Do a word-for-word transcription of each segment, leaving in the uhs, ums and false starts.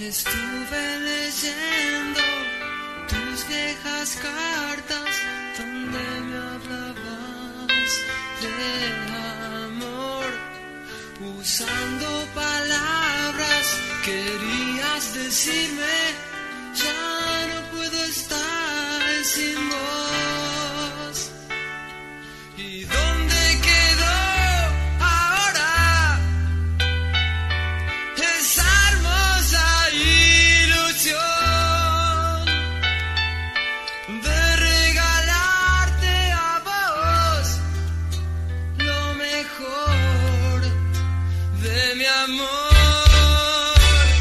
Estuve leyendo tus viejas cartas donde me hablabas de amor, usando palabras querías decirme, ya no puedo estar sin vos. ¿Y dónde quedó ahora esa hermosa ilusión de regalarte a vos lo mejor de mi amor?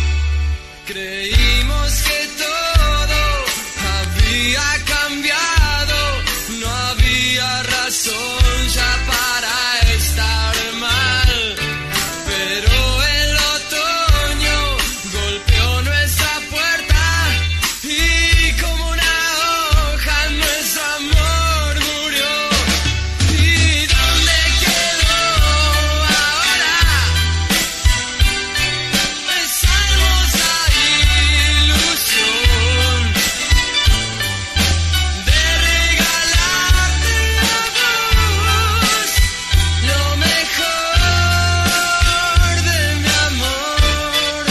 Creímos que todo había cambiado, no había razón ya para estar mal, pero el otoño golpeó nuestra puerta y como una hoja nuestro amor murió. ¿Y dónde quedó ahora esa hermosa ilusión de regalarte a vos lo mejor de mi amor?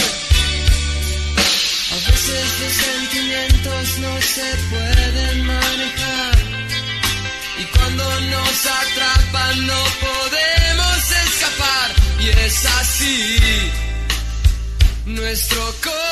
A veces los sentimientos no se pueden manejar y cuando nos atrapan no podemos escapar, y es así nuestro corazón.